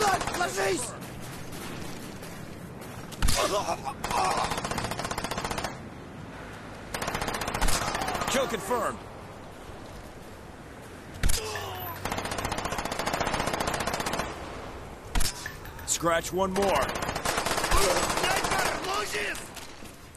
Встань! Ложись! Kill confirmed. Scratch one more. Снайпер! Лужис!